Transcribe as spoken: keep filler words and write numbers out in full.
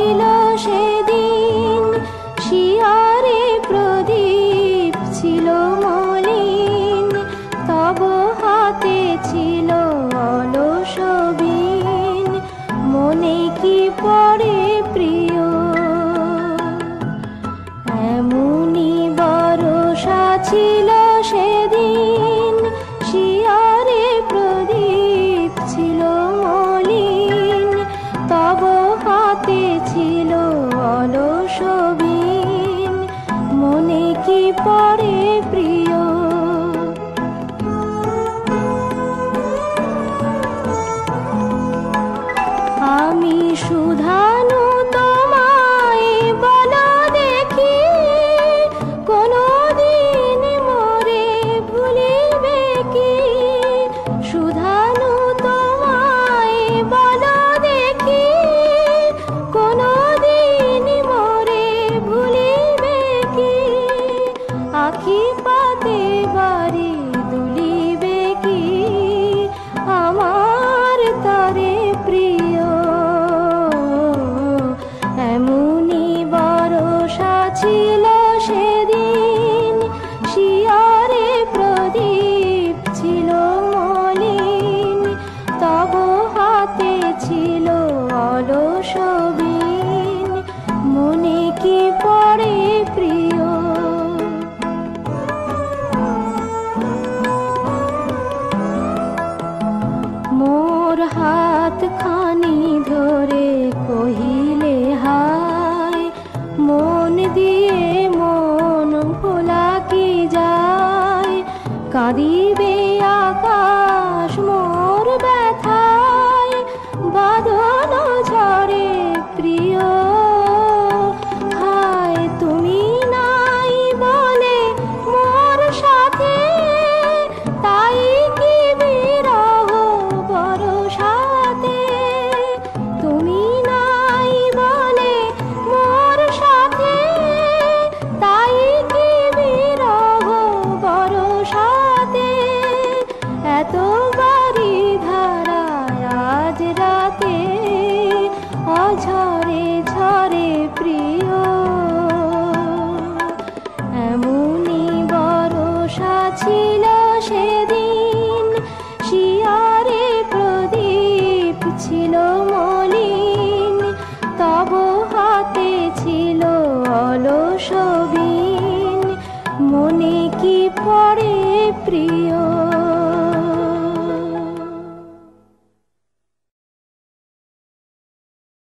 ছিল সেদিন, শিয়রে প্রদীপ ছিল মলিন, তব হাতে ছিল অলস বীণ, মনে কি পড়ে প্রিয়? এমনি বরষা ছিল সেদিন, শিয়রে প্রদীপ ছিল মলিন, তব হাতে ছিল অলস বীণ, মনে কি পড়ে প্রিয়? আমি সুধানু তোমায় বলো দেখি, কোনদিন মোরে ভুলিবে কি? সুধানু তোমায় বলো দেখি, কোনদিন মোরে ভুলিবে কি? আখি পাতে বাড়ি দুলিবে কি আমার তরে প্রিয়? এমনি বরষা ছিল সেদিন, শিয়রে প্রদীপ ছিল মলিন, তব হাতে ছিল অলস বীণ, মনে কি পড়ে প্রিয়? মোর হাত খানি ধরে কহিলে হায়, মন দিয়ে মন ভোলা কি যায়? কাঁদিবে আকাশ মোর ব্যথায়, বাদল ঝরে প্রিয়। হায় তুমি নাই বলে মোর সাথে, তাই কি বিরহ বরষাতে? তুমি নাই বলে মোর সাথে, তাই কি বিরহ বরষাতে? এত বাড়ি ধারায় আজ রাতে, অঝরে ঝরে প্রিয়। এমনি বরষা ছিল সেদিন, শিয়রে প্রদীপ ছিল মলিন, তব হাতে ছিল অলস বীণ, মনে কি পড়ে প্রিয়?